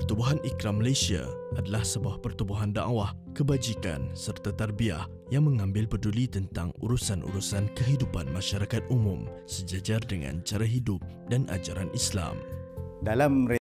Pertubuhan Ikram Malaysia adalah sebuah pertubuhan dakwah, kebajikan serta tarbiyah yang mengambil peduli tentang urusan-urusan kehidupan masyarakat umum sejajar dengan cara hidup dan ajaran Islam. Dalam